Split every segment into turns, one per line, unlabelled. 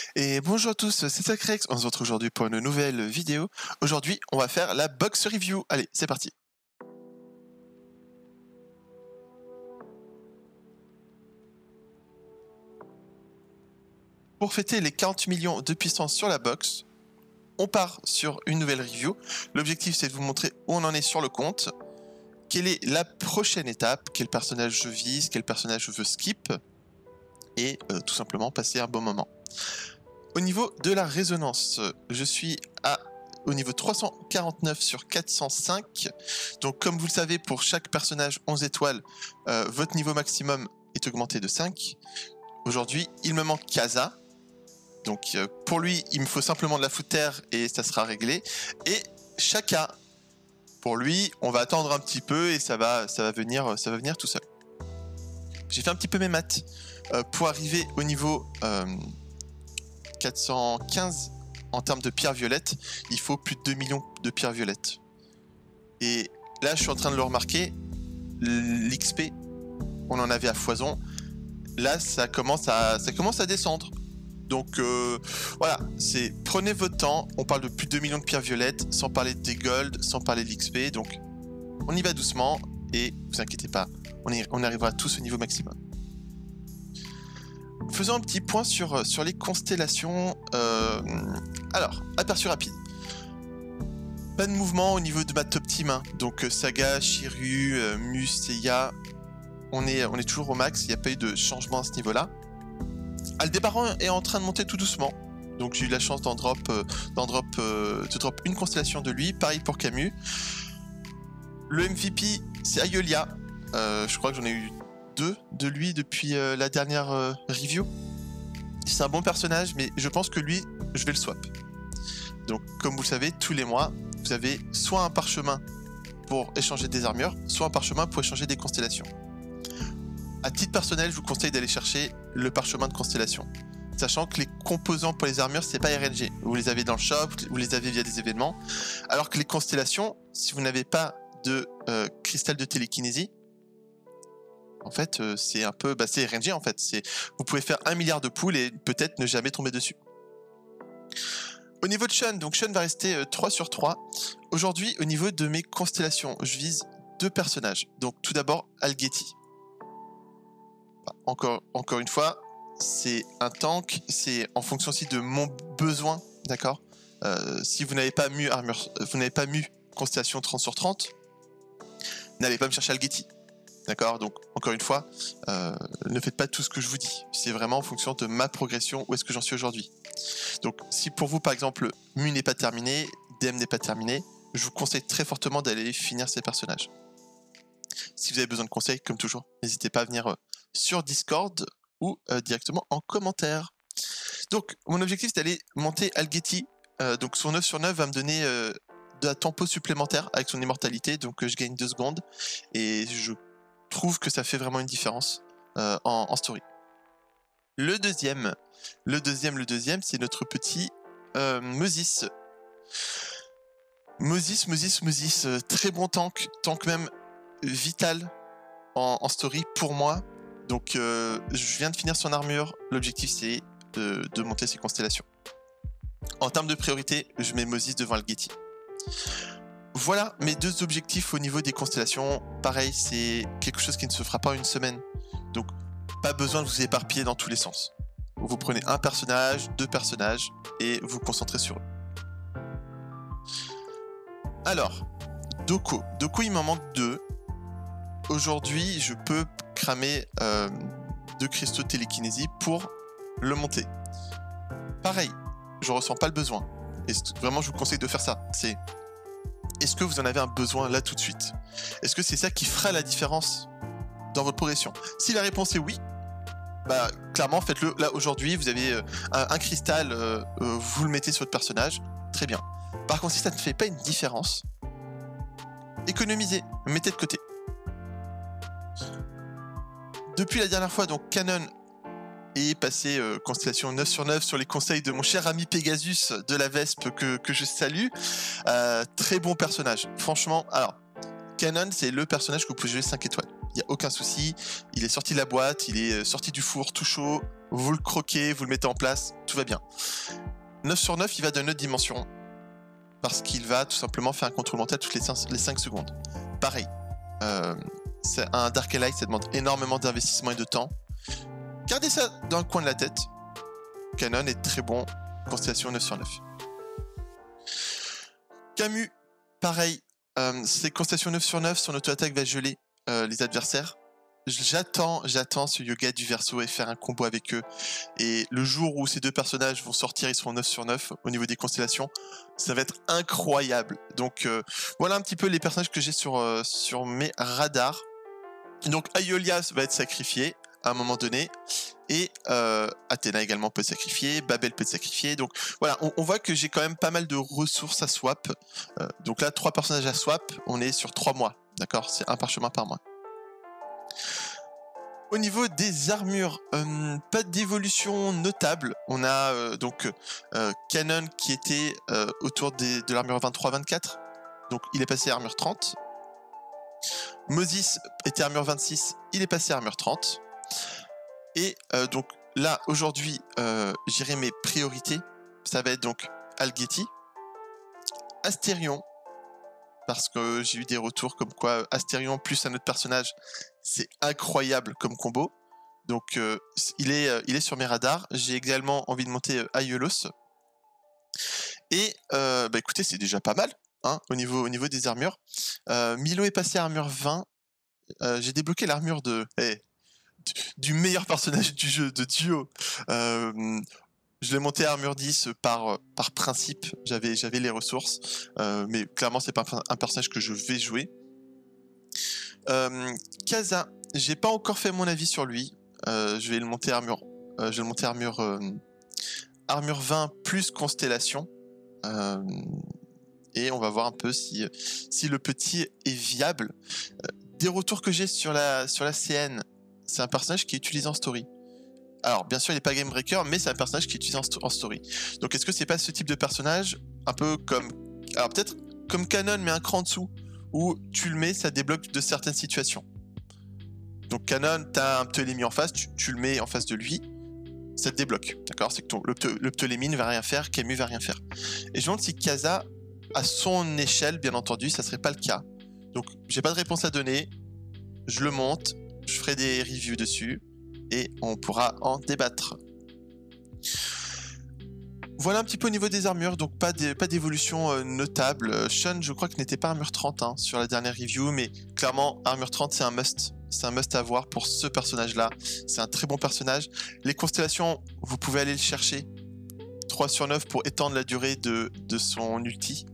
Et bonjour à tous, c'est Sacrex, on se retrouve aujourd'hui pour une nouvelle vidéo. Aujourd'hui, on va faire la box review. Allez, c'est parti. Pour fêter les 40 millions de puissance sur la box, on part sur une nouvelle review. L'objectif, c'est de vous montrer où on en est sur le compte, quelle est la prochaine étape, quel personnage je vise, quel personnage je veux skip, et tout simplement passer un bon moment. Au niveau de la résonance, je suis au niveau 349 sur 405. Donc comme vous le savez, pour chaque personnage 11 étoiles, votre niveau maximum est augmenté de 5. Aujourd'hui, il me manque Kaza. Donc pour lui, il me faut simplement de la foot-terre et ça sera réglé. Et Shaka, pour lui, on va attendre un petit peu et ça va venir tout seul. J'ai fait un petit peu mes maths. Pour arriver au niveau 415 en termes de pierres violettes, il faut plus de 2 millions de pierres violettes. Et là, je suis en train de le remarquer, l'XP, on en avait à foison. Là, ça commence à descendre. Donc voilà, prenez votre temps. On parle de plus de 2 millions de pierres violettes, sans parler des gold, sans parler de l'XP. Donc on y va doucement et vous inquiétez pas, on arrivera tous au niveau maximum. Faisons un petit point sur les constellations. Alors, aperçu rapide. Pas de mouvement au niveau de ma top team. Hein. Donc Saga, Shiryu, Mus, Seiya, on est toujours au max. Il n'y a pas eu de changement à ce niveau-là. Aldébaran est en train de monter tout doucement. Donc j'ai eu la chance de drop une constellation de lui. Pareil pour Camus. Le MVP, c'est Ayolia. Je crois que j'en ai eu 2 de lui depuis la dernière review. C'est un bon personnage, mais je pense que lui, je vais le swap. Donc, comme vous le savez, tous les mois, vous avez soit un parchemin pour échanger des armures, soit un parchemin pour échanger des constellations. À titre personnel, je vous conseille d'aller chercher le parchemin de constellation. Sachant que les composants pour les armures, c'est pas RNG. Vous les avez dans le shop, vous les avez via des événements. Alors que les constellations, si vous n'avez pas de cristal de télékinésie, en fait, c'est un peu... c'est RNG, en fait. Vous pouvez faire 1 milliard de poules et peut-être ne jamais tomber dessus. Au niveau de Shun, donc Shun va rester 3 sur 3. Aujourd'hui, au niveau de mes constellations, je vise 2 personnages. Donc, tout d'abord, Algeti. Encore une fois, c'est un tank. C'est en fonction aussi de mon besoin, d'accord. Si vous n'avez pas mu armure, vous n'avez pas mu constellation 30 sur 30, n'allez pas me chercher Algeti. D'accord, donc encore une fois, ne faites pas tout ce que je vous dis. C'est vraiment en fonction de ma progression, où est-ce que j'en suis aujourd'hui. Donc si pour vous, par exemple, Mu n'est pas terminé, DM n'est pas terminé, je vous conseille très fortement d'aller finir ces personnages. Si vous avez besoin de conseils, comme toujours, n'hésitez pas à venir sur Discord ou directement en commentaire. Donc mon objectif, c'est d'aller monter Algeti. Donc son 9 sur 9 va me donner... de la tempo supplémentaire avec son immortalité, donc je gagne 2 secondes et je trouve que ça fait vraiment une différence en story. Le deuxième, c'est notre petit Moses. Moses, très bon tank même vital en story pour moi. Donc je viens de finir son armure, l'objectif c'est de monter ses constellations. En termes de priorité, je mets Moses devant Algeti. Voilà mes 2 objectifs au niveau des constellations. Pareil, c'est quelque chose qui ne se fera pas en une semaine. Donc, pas besoin de vous éparpiller dans tous les sens. Vous prenez un personnage, 2 personnages, et vous vous concentrez sur eux. Alors, Doko. Doko, il m'en manque 2. Aujourd'hui, je peux cramer 2 cristaux de télékinésie pour le monter. Pareil, je ressens pas le besoin. Et vraiment, je vous conseille de faire ça. Est-ce que vous en avez un besoin là tout de suite? Est-ce que c'est ça qui fera la différence dans votre progression? Si la réponse est oui, clairement faites-le. Là aujourd'hui, vous avez un cristal, vous le mettez sur votre personnage, très bien. Par contre, si ça ne fait pas une différence, économisez, mettez de côté. Depuis la dernière fois, donc Canon est passé constellation 9 sur 9 sur les conseils de mon cher ami Pegasus de la Vespe que je salue. Très bon personnage. Franchement, alors, Canon, c'est le personnage que vous pouvez jouer 5 étoiles. Il n'y a aucun souci. Il est sorti de la boîte, il est sorti du four tout chaud. vous le croquez, vous le mettez en place, tout va bien. 9 sur 9, il va d'une autre dimension. Parce qu'il va tout simplement faire un contrôle mental toutes les 5 secondes. Pareil, c'est un Dark Ally, ça demande énormément d'investissement et de temps. Gardez ça dans le coin de la tête. Canon est très bon, constellation 9 sur 9. Camus, pareil, c'est constellation 9 sur 9, son auto-attaque va geler les adversaires. J'attends ce yoga du Verseau et faire un combo avec eux. Et le jour où ces deux personnages vont sortir, ils seront 9 sur 9 au niveau des constellations. Ça va être incroyable. Donc voilà un petit peu les personnages que j'ai sur mes radars. Donc Aeolias va être sacrifié à un moment donné. Et Athéna également peut être sacrifiée. Babel peut être sacrifiée. Donc voilà, on voit que j'ai quand même pas mal de ressources à swap. Donc là, 3 personnages à swap. On est sur 3 mois. D'accord, c'est un parchemin par mois. Au niveau des armures, pas d'évolution notable. On a donc Canon qui était autour de l'armure 23-24. Donc il est passé à armure 30. Moses était armure 26. Il est passé à armure 30. Et donc là, aujourd'hui, j'irai mes priorités. Ça va être donc Alghetti, Astérion, parce que j'ai eu des retours comme quoi Astérion plus un autre personnage, c'est incroyable comme combo. Donc il est sur mes radars. J'ai également envie de monter Aiolos. Et bah écoutez, c'est déjà pas mal hein, au niveau des armures. Milo est passé à armure 20. J'ai débloqué l'armure du meilleur personnage du jeu, de Duo. Je l'ai monté à armure 10 par principe, j'avais les ressources, mais clairement c'est pas un personnage que je vais jouer. Kaza, j'ai pas encore fait mon avis sur lui, je vais le monter à armure 20 plus constellation, et on va voir un peu si le petit est viable. Des retours que j'ai sur la CN, c'est un personnage qui est utilisé en story. Alors, bien sûr, il n'est pas game breaker, mais c'est un personnage qui est utilisé en story. Donc, est-ce que c'est pas ce type de personnage, un peu comme... Alors, peut-être comme Canon, mais un cran en dessous, où tu le mets, ça débloque de certaines situations. Donc, Canon, t'as un Ptolémie en face, tu le mets en face de lui, ça te débloque, d'accord? C'est que le Ptolémie ne va rien faire, Camus va rien faire. Et je me demande si Kaza, à son échelle, bien entendu, ça serait pas le cas. Donc, j'ai pas de réponse à donner, je le monte, je ferai des reviews dessus, et on pourra en débattre. Voilà un petit peu au niveau des armures, donc pas d'évolution notable. Sean, je crois que n'était pas armure 30 hein, sur la dernière review, mais clairement, armure 30, c'est un must. C'est un must à avoir pour ce personnage-là. C'est un très bon personnage. Les constellations, vous pouvez aller le chercher. 3 sur 9 pour étendre la durée de son ulti.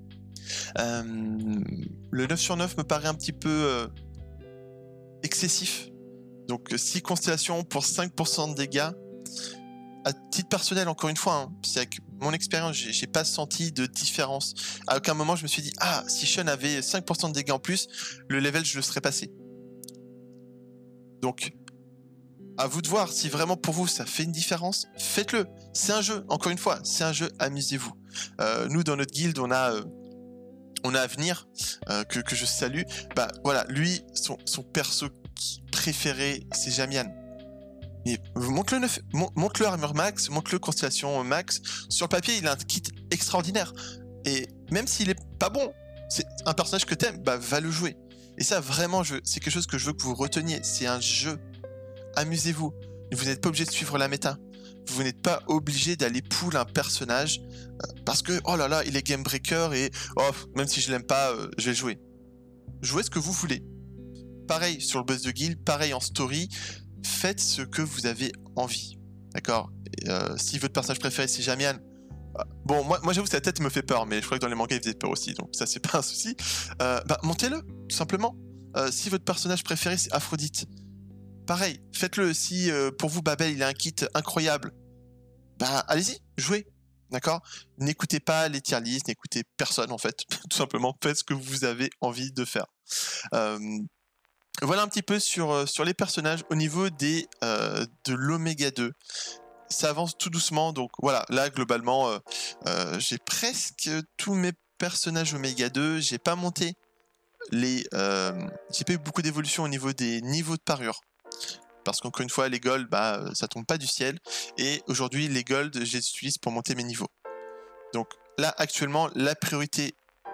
Le 9 sur 9 me paraît un petit peu excessif. Donc 6 constellations pour 5% de dégâts. À titre personnel, encore une fois, hein, c'est avec mon expérience, j'ai pas senti de différence. À aucun moment, je me suis dit, ah, si Sean avait 5% de dégâts en plus, le level, je le serais passé. Donc, à vous de voir si vraiment pour vous, ça fait une différence. Faites-le. C'est un jeu, encore une fois, c'est un jeu, amusez-vous. Nous, dans notre guilde, on a Avenir, que je salue. Bah voilà, lui, son perso préféré, c'est Jamian. Mais monte-le armure max, monte-le constellation max. Sur le papier, il a un kit extraordinaire. Et même s'il est pas bon, c'est un personnage que t'aimes, bah va le jouer. Et ça, vraiment, c'est quelque chose que je veux que vous reteniez. C'est un jeu. Amusez-vous. Vous n'êtes pas obligé de suivre la méta. Vous n'êtes pas obligé d'aller pull un personnage parce que, oh là là, il est game breaker et oh, même si je l'aime pas, je vais le jouer. Jouez ce que vous voulez. Pareil sur le boss de guild, pareil en story. Faites ce que vous avez envie. D'accord? Si votre personnage préféré c'est Jamian, bon, moi j'avoue, sa tête me fait peur, mais je crois que dans les mangas il faisait peur aussi, donc ça c'est pas un souci. Bah, montez-le, tout simplement. Si votre personnage préféré c'est Aphrodite, pareil, faites-le. Si pour vous Babel il a un kit incroyable, bah allez-y, jouez. D'accord? N'écoutez pas les tier lists, n'écoutez personne en fait. Tout simplement, faites ce que vous avez envie de faire. Voilà un petit peu sur les personnages au niveau de l'Oméga 2. Ça avance tout doucement, donc voilà, là globalement, j'ai presque tous mes personnages Oméga 2. J'ai pas monté j'ai pas eu beaucoup d'évolution au niveau des niveaux de parure. parce qu'encore une fois, les golds, bah, ça tombe pas du ciel. Et aujourd'hui, les golds, je les utilise pour monter mes niveaux. Donc là, actuellement, la priorité,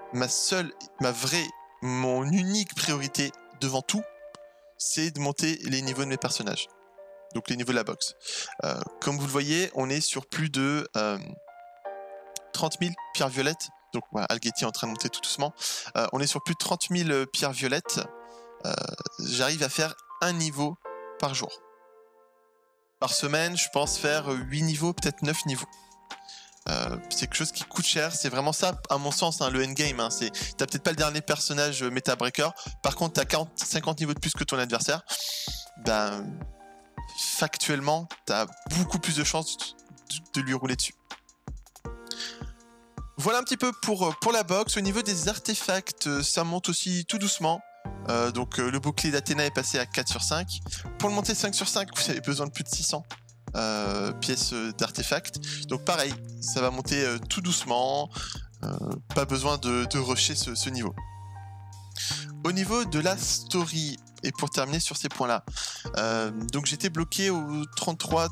mon unique priorité devant tout, c'est de monter les niveaux de mes personnages. Donc les niveaux de la box. Comme vous le voyez, on est sur plus de 30 000 pierres violettes. Donc voilà, Algetti est en train de monter tout doucement. On est sur plus de 30 000 pierres violettes. J'arrive à faire un niveau par jour. Par semaine, je pense faire 8 niveaux, peut-être 9 niveaux. C'est quelque chose qui coûte cher, c'est vraiment ça, à mon sens, hein, le endgame. Hein, t'as peut-être pas le dernier personnage Meta Breaker, par contre, t'as 50 niveaux de plus que ton adversaire. Ben, factuellement, t'as beaucoup plus de chances de lui rouler dessus. Voilà un petit peu pour la box. Au niveau des artefacts, ça monte aussi tout doucement. Donc le bouclier d'Athéna est passé à 4 sur 5. Pour le monter 5 sur 5, vous avez besoin de plus de 600 pièces d'artefacts. Donc pareil, ça va monter tout doucement. Pas besoin de rusher ce niveau. Au niveau de la story, et pour terminer sur ces points-là, donc j'étais bloqué au 34,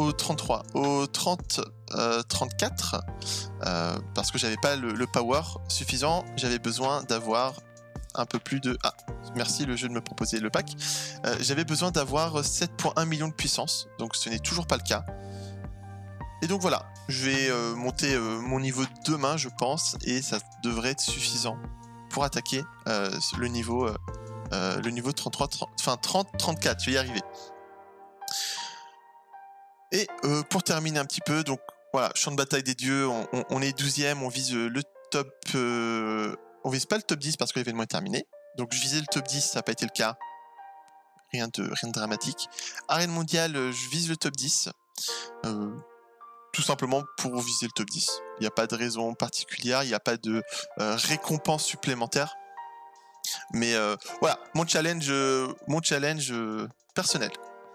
parce que j'avais pas le power suffisant. J'avais besoin d'avoir un peu plus de... Ah, merci le jeu de me proposer le pack. J'avais besoin d'avoir 7,1 millions de puissance, donc ce n'est toujours pas le cas. Et donc voilà, je vais monter mon niveau demain, je pense, et ça devrait être suffisant pour attaquer le niveau 33, 34, je vais y arriver. Et pour terminer un petit peu, donc voilà, champ de bataille des dieux, on est 12e, on vise le top... on vise pas le top 10 parce que l'événement est terminé. Donc je visais le top 10, ça n'a pas été le cas. Rien de dramatique. Arène mondiale, je vise le top 10. Tout simplement pour viser le top 10. Il n'y a pas de raison particulière, il n'y a pas de récompense supplémentaire. Mais voilà, mon challenge personnel.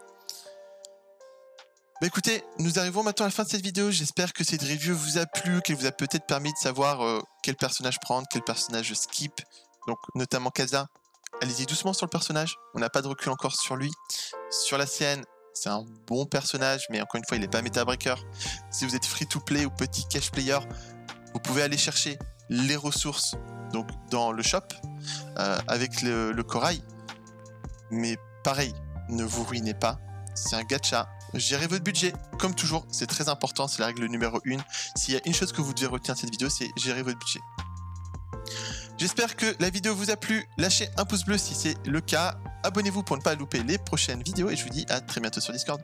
Bah écoutez, nous arrivons maintenant à la fin de cette vidéo. J'espère que cette review vous a plu, qu'elle vous a peut-être permis de savoir quel personnage prendre, quel personnage skip. Donc notamment Kai'Sa. Allez-y doucement sur le personnage, on n'a pas de recul encore sur lui. Sur la scène, c'est un bon personnage, mais encore une fois, il n'est pas Meta Breaker. Si vous êtes free-to-play ou petit cash player, vous pouvez aller chercher les ressources donc dans le shop avec le corail. Mais pareil, ne vous ruinez pas, c'est un gacha. Gérez votre budget, comme toujours, c'est très important, c'est la règle numéro 1. S'il y a une chose que vous devez retenir de cette vidéo, c'est gérer votre budget. J'espère que la vidéo vous a plu, lâchez un pouce bleu si c'est le cas, abonnez-vous pour ne pas louper les prochaines vidéos et je vous dis à très bientôt sur Discord.